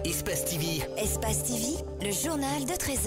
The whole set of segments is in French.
Espace TV. Espace TV, le journal de 13h.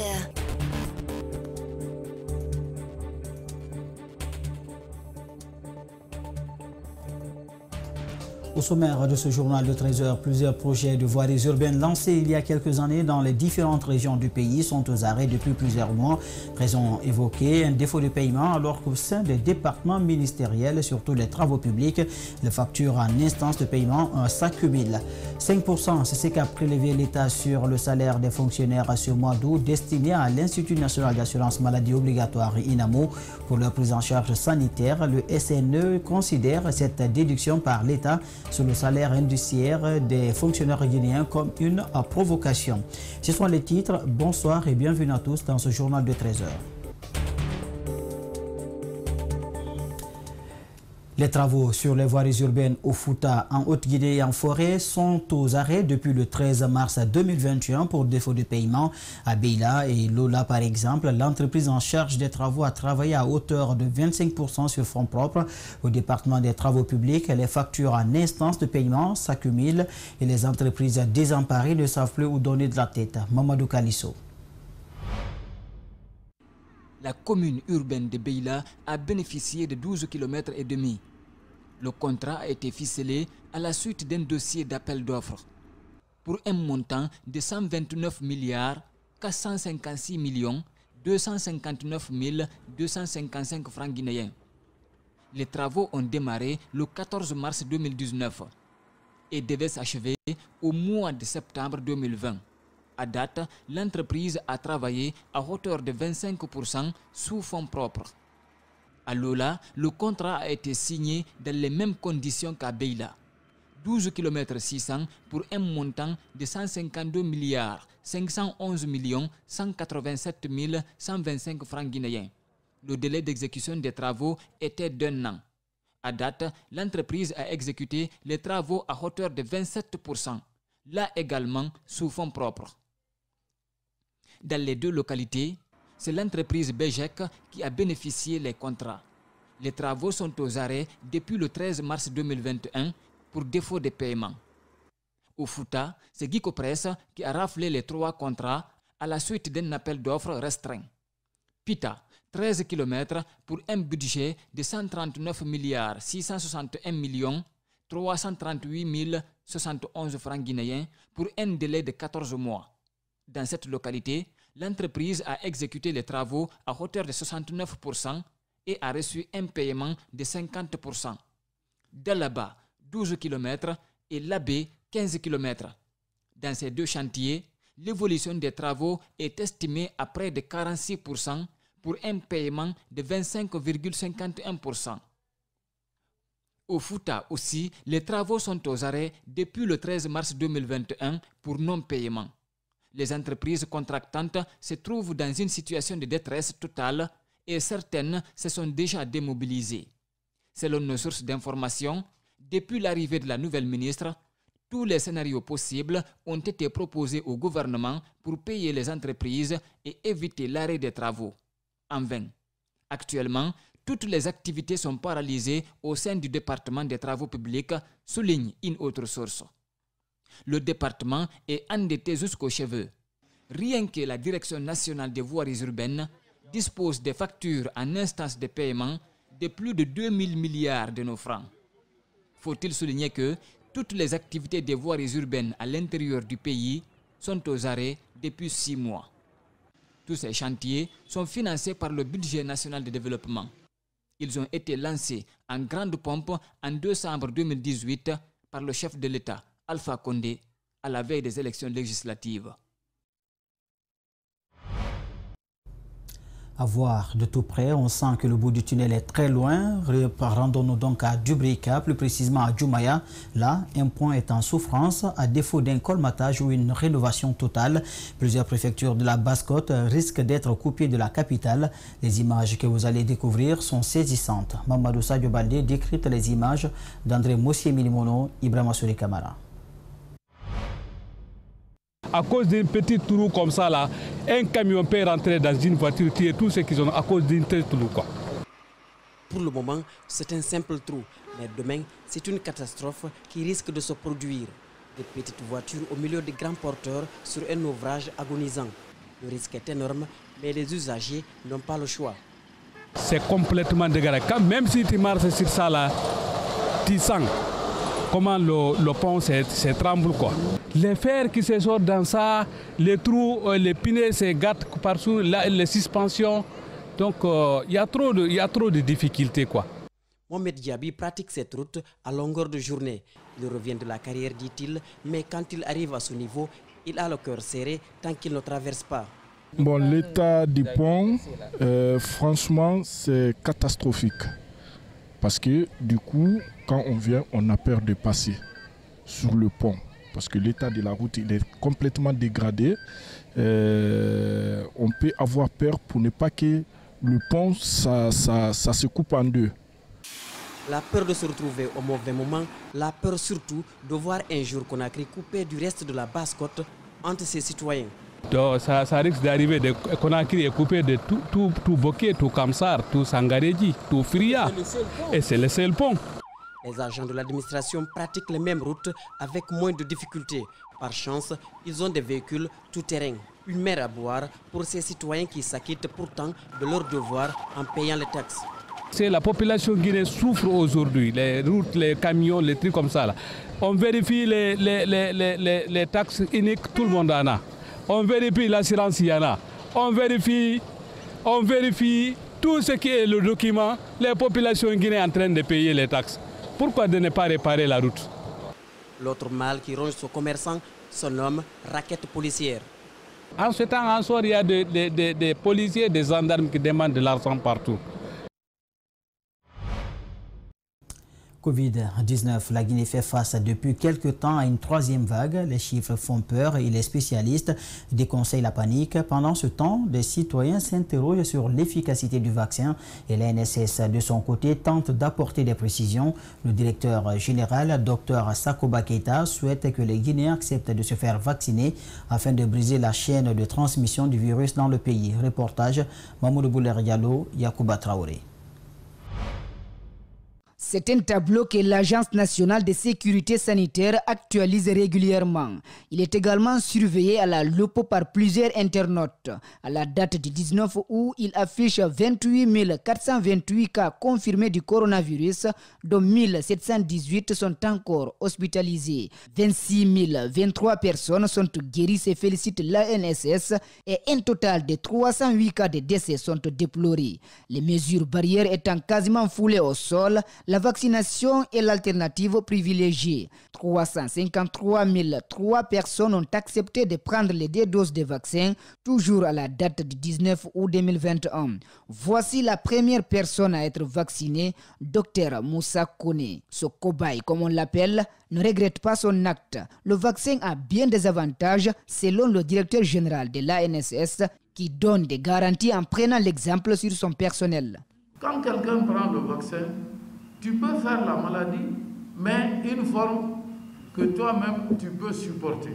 Au sommaire de ce journal de 13h, plusieurs projets de voiries urbaines lancés il y a quelques années dans les différentes régions du pays sont aux arrêts depuis plusieurs mois. Raison évoquée, un défaut de paiement alors qu'au sein des départements ministériels, surtout les travaux publics, les factures en instance de paiement s'accumulent. 5%, c'est ce qu'a prélevé l'État sur le salaire des fonctionnaires ce mois d'août destiné à l'Institut national d'assurance maladie obligatoire INAMO pour leur prise en charge sanitaire. Le SNE considère cette déduction par l'État sur le salaire indiciaire des fonctionnaires guinéens comme une provocation. Ce sont les titres. Bonsoir et bienvenue à tous dans ce journal de 13h. Les travaux sur les voiries urbaines au Fouta, en Haute-Guinée et en forêt sont aux arrêts depuis le 13 mars 2021 pour défaut de paiement. À Beila et Lola, par exemple, l'entreprise en charge des travaux a travaillé à hauteur de 25% sur fonds propres. Au département des travaux publics, les factures en instance de paiement s'accumulent et les entreprises désemparées ne savent plus où donner de la tête. Mamadou Kalisso. La commune urbaine de Beila a bénéficié de 12,5 km. Le contrat a été ficelé à la suite d'un dossier d'appel d'offres pour un montant de 129 milliards 456 millions 259 255 francs guinéens. Les travaux ont démarré le 14 mars 2019 et devaient s'achever au mois de septembre 2020. À date, l'entreprise a travaillé à hauteur de 25% sous fonds propres. À Lola, le contrat a été signé dans les mêmes conditions qu'à Beila. 12,6 km pour un montant de 152 milliards 511 millions 187 125 francs guinéens. Le délai d'exécution des travaux était d'1 an. À date, l'entreprise a exécuté les travaux à hauteur de 27%, là également sous fonds propres. Dans les deux localités, c'est l'entreprise Bejec qui a bénéficié des contrats. Les travaux sont aux arrêts depuis le 13 mars 2021 pour défaut de paiement. Au Fouta, c'est Guico Press qui a raflé les 3 contrats à la suite d'un appel d'offres restreint. Pita, 13 km pour un budget de 139 milliards 661 millions 338 071 francs guinéens pour un délai de 14 mois. Dans cette localité, l'entreprise a exécuté les travaux à hauteur de 69% et a reçu un paiement de 50%. Dalaba, 12 km et Labé, 15 km. Dans ces deux chantiers, l'évolution des travaux est estimée à près de 46% pour un paiement de 25,51%. Au Fouta aussi, les travaux sont aux arrêts depuis le 13 mars 2021 pour non-paiement. Les entreprises contractantes se trouvent dans une situation de détresse totale et certaines se sont déjà démobilisées. Selon nos sources d'information, depuis l'arrivée de la nouvelle ministre, tous les scénarios possibles ont été proposés au gouvernement pour payer les entreprises et éviter l'arrêt des travaux. En vain. Actuellement, toutes les activités sont paralysées au sein du département des travaux publics, souligne une autre source. Le département est endetté jusqu'aux cheveux. Rien que la Direction nationale des voiries urbaines dispose des factures en instance de paiement de plus de 2000 milliards de nos francs. Faut-il souligner que toutes les activités des voiries urbaines à l'intérieur du pays sont aux arrêts depuis 6 mois. Tous ces chantiers sont financés par le budget national de développement. Ils ont été lancés en grande pompe en décembre 2018 par le chef de l'État, Alpha Condé, à la veille des élections législatives. À voir de tout près, on sent que le bout du tunnel est très loin. Rendons-nous donc à Dubrika, plus précisément à Djoumaya. Là, un point est en souffrance, à défaut d'un colmatage ou une rénovation totale. Plusieurs préfectures de la Basse-Côte risquent d'être coupées de la capitale. Les images que vous allez découvrir sont saisissantes. Mamadou Sadio Baldé décrypte les images d'André Mossier-Milimono, Ibrahima Souri Kamara. À cause d'un petit trou comme ça, là, un camion peut rentrer dans une voiture, tuer tous ceux qui ont à cause d'un tel trou, quoi. Pour le moment, c'est un simple trou. Mais demain, c'est une catastrophe qui risque de se produire. Des petites voitures au milieu de grands porteurs sur un ouvrage agonisant. Le risque est énorme, mais les usagers n'ont pas le choix. C'est complètement dégradé. Même si tu marches sur ça là, tu sens comment le pont se tremble quoi. Les fers qui se sortent dans ça, les trous, les pneus se gâtent partout, les suspensions. Donc il y a trop de difficultés quoi. Mohamed Diaby pratique cette route à longueur de journée. Il revient de la carrière, dit-il, mais quand il arrive à ce niveau, il a le cœur serré tant qu'il ne traverse pas. Bon, l'état du pont, franchement, c'est catastrophique. Parce que du coup, quand on vient, on a peur de passer sur le pont. Parce que l'état de la route, il est complètement dégradé. On peut avoir peur pour ne pas que le pont, ça se coupe en deux. La peur de se retrouver au mauvais moment, la peur surtout de voir un jour Conakry coupé du reste de la basse-côte entre ses citoyens. Donc, ça risque d'arriver, Conakry est coupé de tout Boké, tout Kamsar, tout Sangaréji, tout Fria. Et c'est le seul pont. Les agents de l'administration pratiquent les mêmes routes avec moins de difficultés. Par chance, ils ont des véhicules tout-terrain. Une mer à boire pour ces citoyens qui s'acquittent pourtant de leurs devoirs en payant les taxes. C'est la population guinéenne souffre aujourd'hui, les routes, les camions, les trucs comme ça. Là. On vérifie les taxes uniques, tout le monde en a. On vérifie l'assurance, il y en a. On vérifie tout ce qui est le document, les populations guinéennes en train de payer les taxes. Pourquoi de ne pas réparer la route? L'autre mal qui ronge ce commerçant se nomme raquette policière. En ce temps, en soir, il y a des policiers, des gendarmes qui demandent de l'argent partout. Covid-19, la Guinée fait face depuis quelque temps à une troisième vague. Les chiffres font peur et les spécialistes déconseillent la panique. Pendant ce temps, des citoyens s'interrogent sur l'efficacité du vaccin et l'ANSS de son côté tente d'apporter des précisions. Le directeur général, Dr Sakoba Keita, souhaite que les Guinéens acceptent de se faire vacciner afin de briser la chaîne de transmission du virus dans le pays. Reportage Mamoudou Bouler Diallo, Yacouba Traoré. C'est un tableau que l'Agence nationale de sécurité sanitaire actualise régulièrement. Il est également surveillé à la loupe par plusieurs internautes. À la date du 19 août, il affiche 28 428 cas confirmés du coronavirus, dont 1718 sont encore hospitalisés. 26 023 personnes sont guéries, se félicite l'ANSS, et un total de 308 cas de décès sont déplorés. Les mesures barrières étant quasiment foulées au sol, la vaccination est l'alternative privilégiée. 353 003 personnes ont accepté de prendre les 2 doses de vaccin, toujours à la date du 19 août 2021. Voici la première personne à être vaccinée, Dr Moussa Kone. Ce cobaye, comme on l'appelle, ne regrette pas son acte. Le vaccin a bien des avantages, selon le directeur général de l'ANSS, qui donne des garanties en prenant l'exemple sur son personnel. Quand quelqu'un prend le vaccin, tu peux faire la maladie, mais une forme que toi-même tu peux supporter.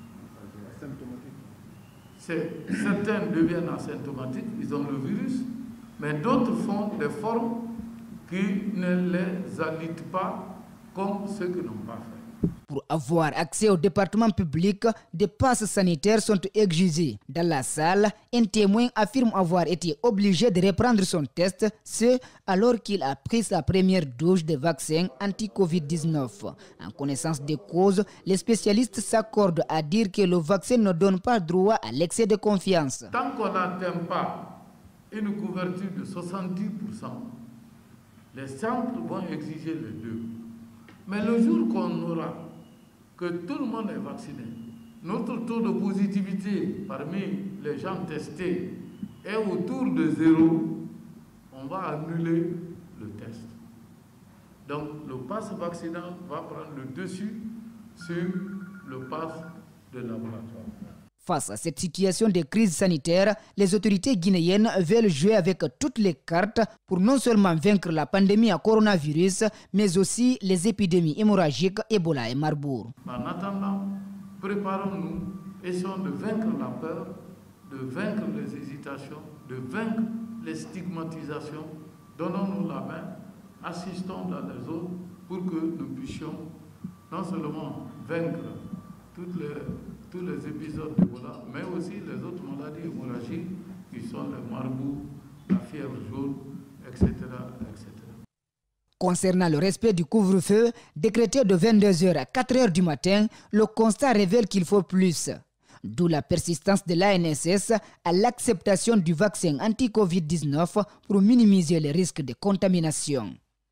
Certains deviennent asymptomatiques, ils ont le virus, mais d'autres font des formes qui ne les alitent pas comme ceux qui n'ont pas fait. Pour avoir accès au département public, des passes sanitaires sont exigées. Dans la salle, un témoin affirme avoir été obligé de reprendre son test, ce alors qu'il a pris sa première dose de vaccin anti-Covid-19. En connaissance des causes, les spécialistes s'accordent à dire que le vaccin ne donne pas droit à l'excès de confiance. Tant qu'on n'atteint pas une couverture de 70%, les centres vont exiger les 2. Mais le jour qu'on aura que tout le monde est vacciné, notre taux de positivité parmi les gens testés est autour de 0, on va annuler le test. Donc le pass vaccinal va prendre le dessus sur le pass de laboratoire. Face à cette situation de crise sanitaire, les autorités guinéennes veulent jouer avec toutes les cartes pour non seulement vaincre la pandémie à coronavirus, mais aussi les épidémies hémorragiques Ebola et Marbourg. En attendant, préparons-nous, essayons de vaincre la peur, de vaincre les hésitations, de vaincre les stigmatisations. Donnons-nous la main, assistons dans les autres pour que nous puissions non seulement vaincre tous les épisodes d'Ebola, mais aussi les autres maladies hémorragiques qui sont le marbout, la fièvre jaune, etc., etc. Concernant le respect du couvre-feu, décrété de 22h à 4h du matin, le constat révèle qu'il faut plus. D'où la persistance de l'ANSS à l'acceptation du vaccin anti-Covid-19 pour minimiser les risques de contamination.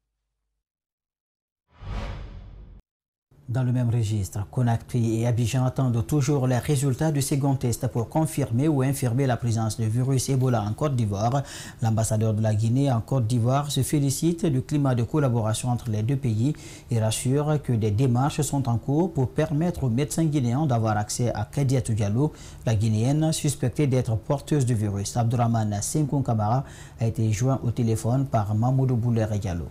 Dans le même registre, Conakry et Abidjan attendent toujours les résultats du second test pour confirmer ou infirmer la présence du virus Ebola en Côte d'Ivoire. L'ambassadeur de la Guinée en Côte d'Ivoire se félicite du climat de collaboration entre les deux pays et rassure que des démarches sont en cours pour permettre aux médecins guinéens d'avoir accès à Kadiatou Diallo, la Guinéenne suspectée d'être porteuse du virus. Abdourahmane Senkoun Kamara a été joint au téléphone par Mamoudou Boulere Diallo.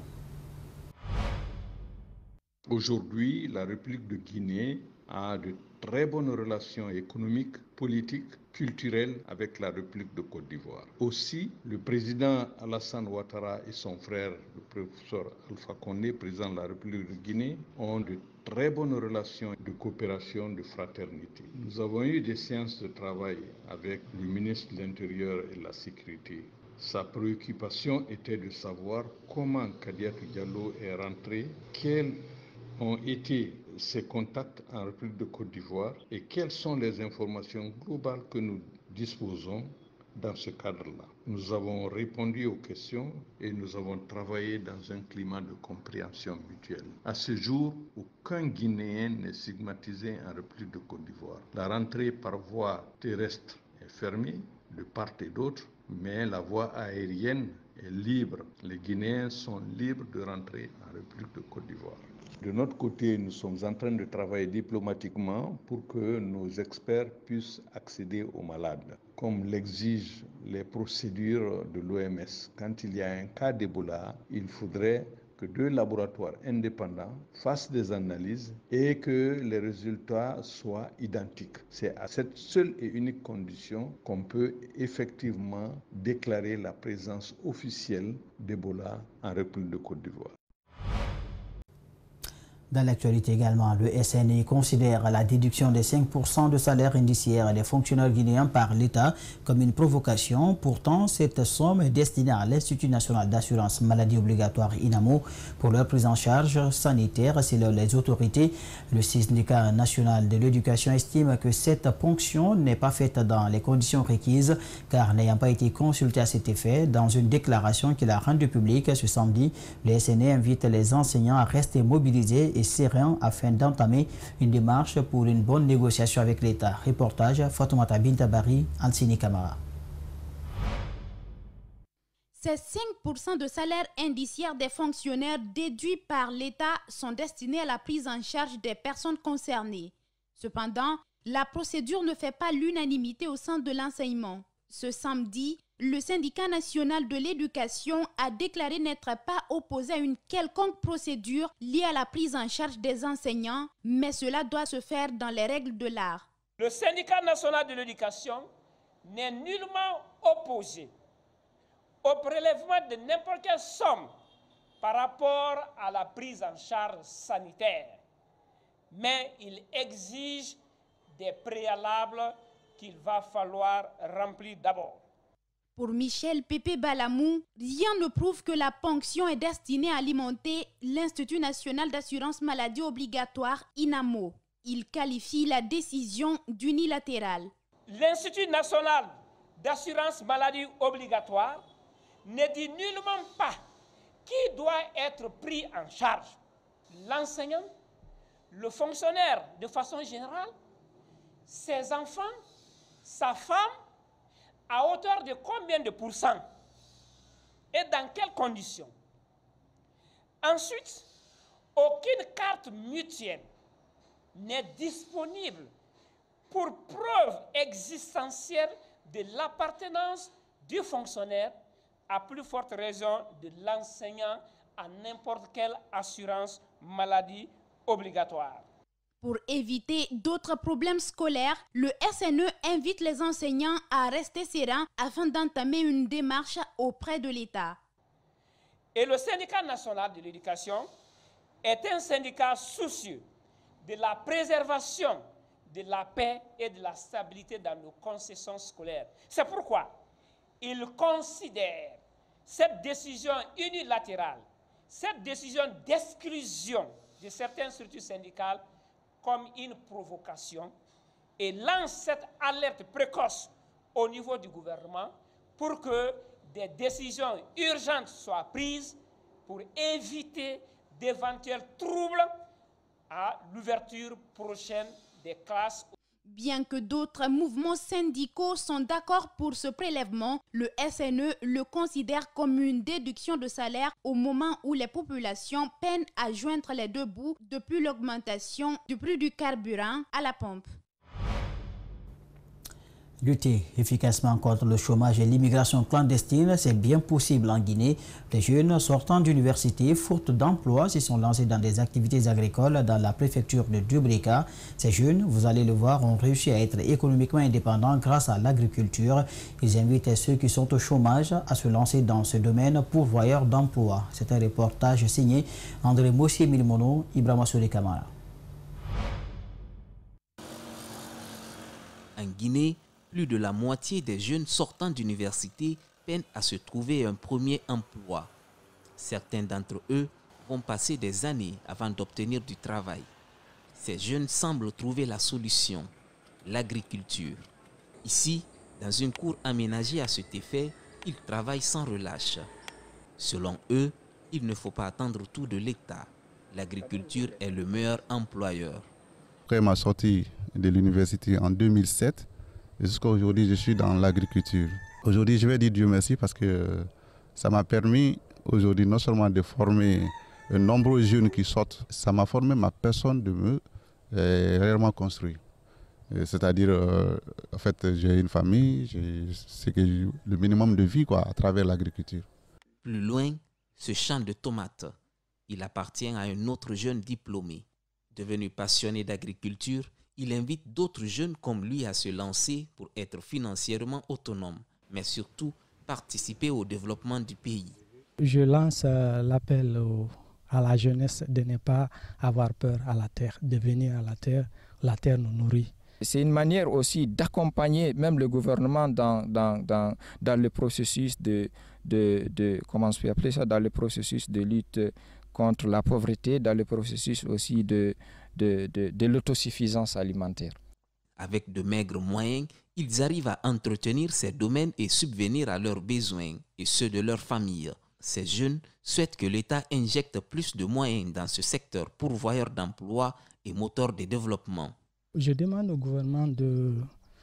Aujourd'hui, la République de Guinée a de très bonnes relations économiques, politiques, culturelles avec la République de Côte d'Ivoire. Aussi, le président Alassane Ouattara et son frère, le professeur Alpha Condé, président de la République de Guinée, ont de très bonnes relations de coopération, de fraternité. Nous avons eu des séances de travail avec le ministre de l'Intérieur et de la Sécurité. Sa préoccupation était de savoir comment Kadiatou Diallo est rentré, quels ont été ces contacts en République de Côte d'Ivoire et quelles sont les informations globales que nous disposons dans ce cadre-là. Nous avons répondu aux questions et nous avons travaillé dans un climat de compréhension mutuelle. À ce jour, aucun Guinéen n'est stigmatisé en République de Côte d'Ivoire. La rentrée par voie terrestre est fermée de part et d'autre, mais la voie aérienne est libre. Les Guinéens sont libres de rentrer en République de Côte d'Ivoire. De notre côté, nous sommes en train de travailler diplomatiquement pour que nos experts puissent accéder aux malades, comme l'exigent les procédures de l'OMS. Quand il y a un cas d'Ebola, il faudrait que 2 laboratoires indépendants fassent des analyses et que les résultats soient identiques. C'est à cette seule et unique condition qu'on peut effectivement déclarer la présence officielle d'Ebola en République de Côte d'Ivoire. Dans l'actualité également, le SNI considère la déduction des 5% de salaire indiciaire des fonctionnaires guinéens par l'État comme une provocation. Pourtant, cette somme est destinée à l'Institut national d'assurance maladie obligatoire INAMO pour leur prise en charge sanitaire. Selon les autorités, le syndicat national de l'éducation estime que cette ponction n'est pas faite dans les conditions requises car n'ayant pas été consulté à cet effet, dans une déclaration qu'il a rendue publique ce samedi, le SNI invite les enseignants à rester mobilisés et serein afin d'entamer une démarche pour une bonne négociation avec l'État. Reportage Fatoumata Bintabari, Ansini Kamara. Ces 5% de salaire indiciaire des fonctionnaires déduits par l'État sont destinés à la prise en charge des personnes concernées. Cependant, la procédure ne fait pas l'unanimité au sein de l'enseignement. Ce samedi, le syndicat national de l'éducation a déclaré n'être pas opposé à une quelconque procédure liée à la prise en charge des enseignants, mais cela doit se faire dans les règles de l'art. Le syndicat national de l'éducation n'est nullement opposé au prélèvement de n'importe quelle somme par rapport à la prise en charge sanitaire, mais il exige des préalables qu'il va falloir remplir d'abord. Pour Michel Pépé Balamou, rien ne prouve que la ponction est destinée à alimenter l'Institut national d'assurance maladie obligatoire INAMO. Il qualifie la décision d'unilatérale. L'Institut national d'assurance maladie obligatoire ne dit nullement pas qui doit être pris en charge. L'enseignant, le fonctionnaire de façon générale, ses enfants, sa femme, à hauteur de combien de pourcents et dans quelles conditions. Ensuite, aucune carte mutuelle n'est disponible pour preuve existentielle de l'appartenance du fonctionnaire, à plus forte raison de l'enseignant, à n'importe quelle assurance maladie obligatoire. Pour éviter d'autres problèmes scolaires, le SNE invite les enseignants à rester sereins afin d'entamer une démarche auprès de l'État. Et le syndicat national de l'éducation est un syndicat soucieux de la préservation de la paix et de la stabilité dans nos concessions scolaires. C'est pourquoi il considère cette décision unilatérale, cette décision d'exclusion de certaines structures syndicales comme une provocation et lance cette alerte précoce au niveau du gouvernement pour que des décisions urgentes soient prises pour éviter d'éventuels troubles à l'ouverture prochaine des classes. Bien que d'autres mouvements syndicaux sont d'accord pour ce prélèvement, le SNE le considère comme une déduction de salaire au moment où les populations peinent à joindre les deux bouts depuis l'augmentation du prix du carburant à la pompe. Lutter efficacement contre le chômage et l'immigration clandestine, c'est bien possible en Guinée. Les jeunes sortant d'université, faute d'emploi, se sont lancés dans des activités agricoles dans la préfecture de Dubrika. Ces jeunes, vous allez le voir, ont réussi à être économiquement indépendants grâce à l'agriculture. Ils invitent ceux qui sont au chômage à se lancer dans ce domaine pourvoyeur d'emploi. C'est un reportage signé André Mossier-Milmono, Ibrahima Souli Kamara. En Guinée, plus de la moitié des jeunes sortant d'université peinent à se trouver un premier emploi. Certains d'entre eux vont passer des années avant d'obtenir du travail. Ces jeunes semblent trouver la solution, l'agriculture. Ici, dans une cour aménagée à cet effet, ils travaillent sans relâche. Selon eux, il ne faut pas attendre tout de l'État. L'agriculture est le meilleur employeur. Après ma sortie de l'université en 2007, jusqu'à aujourd'hui, je suis dans l'agriculture. Aujourd'hui, je vais dire Dieu merci parce que ça m'a permis aujourd'hui non seulement de former de nombreux jeunes qui sortent, ça m'a formé ma personne de me réellement construire. C'est-à-dire, en fait, j'ai une famille, c'est le minimum de vie à travers l'agriculture. Plus loin, ce champ de tomates, il appartient à un autre jeune diplômé. Devenu passionné d'agriculture, il invite d'autres jeunes comme lui à se lancer pour être financièrement autonome, mais surtout participer au développement du pays. Je lance l'appel à la jeunesse de ne pas avoir peur à la terre, de venir à la terre nous nourrit. C'est une manière aussi d'accompagner même le gouvernement dans le processus comment on peut appeler ça, dans le processus de lutte contre la pauvreté, dans le processus aussi de l'autosuffisance alimentaire. Avec de maigres moyens, ils arrivent à entretenir ces domaines et subvenir à leurs besoins et ceux de leur famille. Ces jeunes souhaitent que l'État injecte plus de moyens dans ce secteur pourvoyeur d'emplois et moteur de développement. Je demande au gouvernement de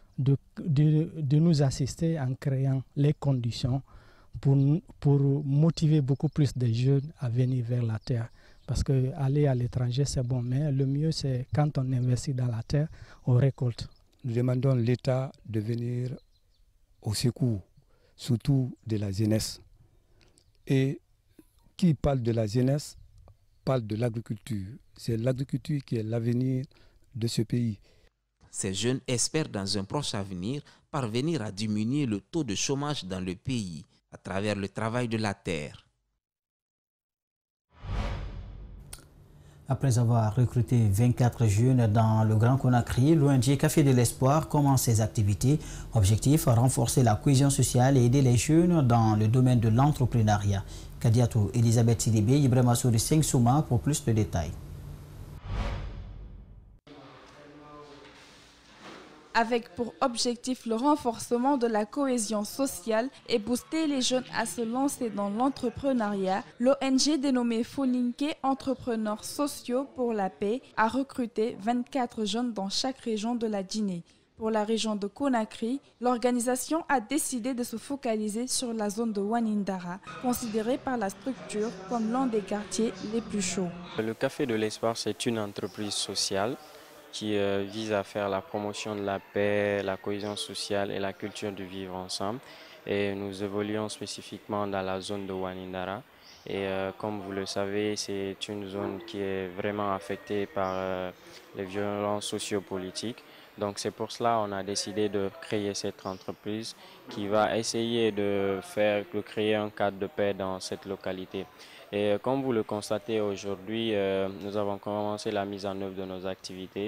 nous assister en créant les conditions pour motiver beaucoup plus de jeunes à venir vers la terre. Parce qu'aller à l'étranger, c'est bon, mais le mieux, c'est quand on investit dans la terre, on récolte. Nous demandons à l'État de venir au secours, surtout de la jeunesse. Et qui parle de la jeunesse, parle de l'agriculture. C'est l'agriculture qui est l'avenir de ce pays. Ces jeunes espèrent dans un proche avenir parvenir à diminuer le taux de chômage dans le pays à travers le travail de la terre. Après avoir recruté 24 jeunes dans le Grand Conakry, l'ONG Café de l'Espoir commence ses activités. Objectif, renforcer la cohésion sociale et aider les jeunes dans le domaine de l'entrepreneuriat. Kadiatou Elisabeth Sidibé, Ibrahima Souri Souma pour plus de détails. Avec pour objectif le renforcement de la cohésion sociale et booster les jeunes à se lancer dans l'entrepreneuriat, l'ONG dénommée Folinké Entrepreneurs Sociaux pour la Paix a recruté 24 jeunes dans chaque région de la Guinée. Pour la région de Conakry, l'organisation a décidé de se focaliser sur la zone de Wanindara, considérée par la structure comme l'un des quartiers les plus chauds. Le Café de l'Espoir, c'est une entreprise sociale qui vise à faire la promotion de la paix, la cohésion sociale et la culture du vivre ensemble. Et nous évoluons spécifiquement dans la zone de Wanindara. Et comme vous le savez, c'est une zone qui est vraiment affectée par les violences sociopolitiques. Donc c'est pour cela qu'on a décidé de créer cette entreprise qui va essayer de créer un cadre de paix dans cette localité. Et comme vous le constatez aujourd'hui, nous avons commencé la mise en œuvre de nos activités.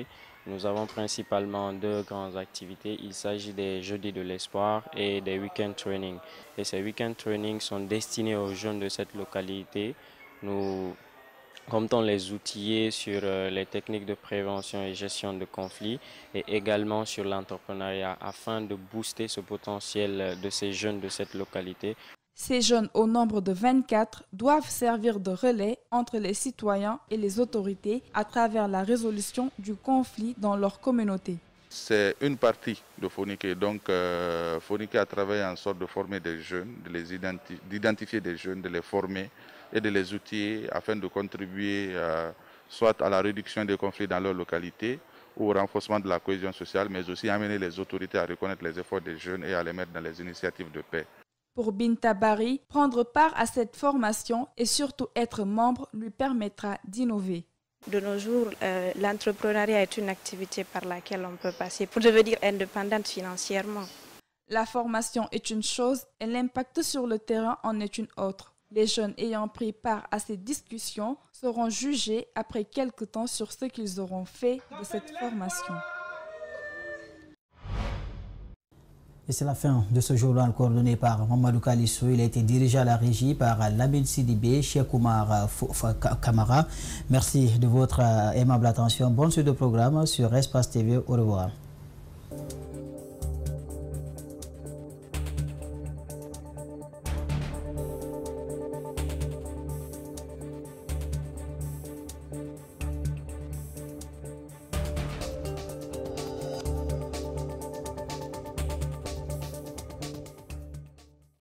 Nous avons principalement deux grandes activités. Il s'agit des jeudis de l'espoir et des week-end training. Et ces week-end training sont destinés aux jeunes de cette localité. Nous comptons les outiller sur les techniques de prévention et gestion de conflits et également sur l'entrepreneuriat afin de booster ce potentiel de ces jeunes de cette localité. Ces jeunes, au nombre de 24, doivent servir de relais entre les citoyens et les autorités à travers la résolution du conflit dans leur communauté. C'est une partie de Fonike. Donc, Fonike a travaillé en sorte de former des jeunes, d'identifier des jeunes, de les former et de les outiller afin de contribuer soit à la réduction des conflits dans leur localité ou au renforcement de la cohésion sociale, mais aussi amener les autorités à reconnaître les efforts des jeunes et à les mettre dans les initiatives de paix. Pour Binta Bari, prendre part à cette formation et surtout être membre lui permettra d'innover. De nos jours, l'entrepreneuriat est une activité par laquelle on peut passer pour devenir indépendante financièrement. La formation est une chose et l'impact sur le terrain en est une autre. Les jeunes ayant pris part à ces discussions seront jugés après quelque temps sur ce qu'ils auront fait de cette formation. Et c'est la fin de ce journal coordonné par Mamadou Kalissou. Il a été dirigé à la régie par Lamine Sidibé, Cheikh Oumar Kamara. Merci de votre aimable attention. Bonne suite de programme sur Espace TV. Au revoir.